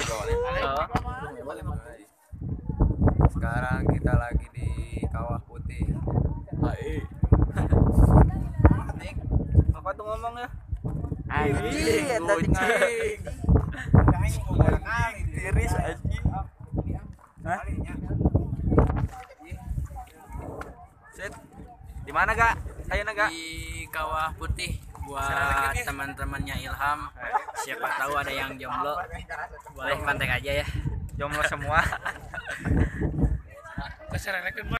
Sekarang kita lagi di Kawah Putih. Apa tuh ngomong ya? Anjing, kucing. Tiris anjing. Hah? Set. Di mana, Kak? Ayo Kak. Di Kawah Putih buat teman-temannya Ilham. Siapa tahu ada yang jomblo, boleh kontak aja ya. Jomblo semua.